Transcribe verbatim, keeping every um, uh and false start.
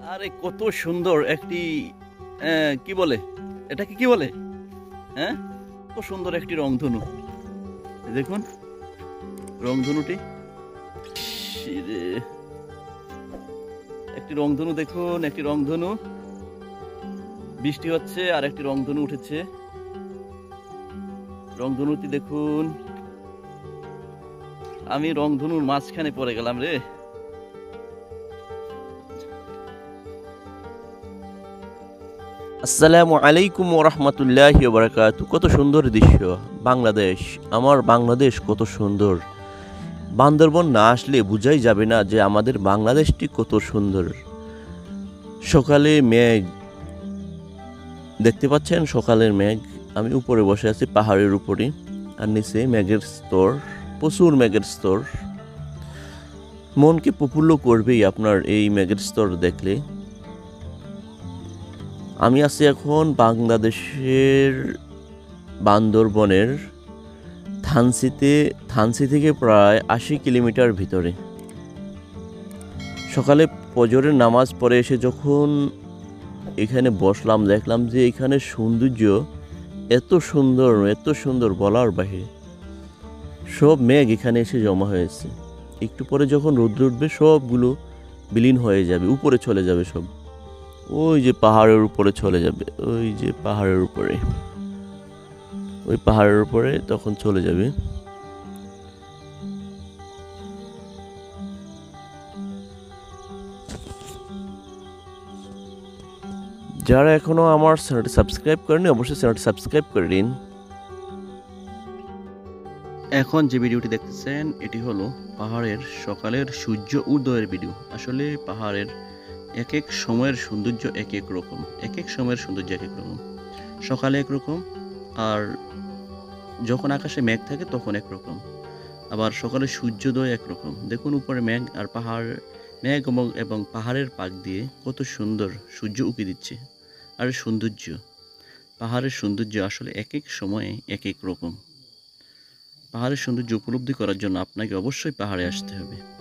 আরে কত সুন্দর একটি আহ, কি বলে এটাকে কি বলে? হ্যাঁ, কত সুন্দর একটি রংধনু। এই দেখুন রংধনুটি। ইরে, একটি রংধনু দেখুন, একটি রংধনু। বৃষ্টি হচ্ছে আর একটি রংধনু উঠেছে। রংধনুটি দেখুন। আমি রংধনুর মাঝখানে পড়ে গেলাম রে। আসসালামু আলাইকুম ওরহমতুল্লাহি ওবারাকাতু। কত সুন্দর দৃশ্য বাংলাদেশ, আমার বাংলাদেশ কত সুন্দর। বান্দরবন না আসলে বোঝাই যাবে না যে আমাদের বাংলাদেশটি কত সুন্দর। সকালে মেঘ দেখতে পাচ্ছেন, সকালের মেঘ। আমি উপরে বসে আছি পাহাড়ের উপরে, আর নিচে মেঘের স্তর, প্রচুর মেঘের স্তর। মনকে প্রফুল্ল করবেই আপনার এই মেঘের স্তর দেখলে। আমি আছি এখন বাংলাদেশের বান্দরবনের থানচিতে। থানচি থেকে প্রায় আশি কিলোমিটার ভিতরে। সকালে ফজরের নামাজ পড়ে এসে যখন এখানে বসলাম, দেখলাম যে এখানে সৌন্দর্য এত সুন্দর, এত সুন্দর বলার বাহিরে। সব মেঘ এখানে এসে জমা হয়েছে। একটু পরে যখন রোদ্র উঠবে সবগুলো বিলীন হয়ে যাবে, উপরে চলে যাবে সব। ওই যে পাহাড়ের উপরে চলে যাবে, ওই যে পাহাড়ের উপরে, ওই পাহাড়ের উপরে তখন চলে যাবে। যারা এখনো আমার চ্যানেলটি সাবস্ক্রাইব করেনি অবশ্যই চ্যানেলটি সাবস্ক্রাইব করে দিন। এখন যে ভিডিওটি দেখতেছেন এটি হলো পাহাড়ের সকালের সূর্য উদয়ের ভিডিও। আসলে পাহাড়ের এক এক সময়ের সৌন্দর্য এক এক রকম, এক এক সময়ের সৌন্দর্য এক এক রকম। সকালে একরকম, আর যখন আকাশে মেঘ থাকে তখন একরকম, আবার সকালে সূর্যোদয় একরকম। দেখুন উপরে মেঘ আর পাহাড়, মেঘ এবং এবং পাহাড়ের পাক দিয়ে কত সুন্দর সূর্য উঁকি দিচ্ছে। আর সৌন্দর্য, পাহাড়ের সৌন্দর্য আসলে এক এক সময়ে এক এক রকম। পাহাড়ের সৌন্দর্য উপলব্ধি করার জন্য আপনাকে অবশ্যই পাহাড়ে আসতে হবে।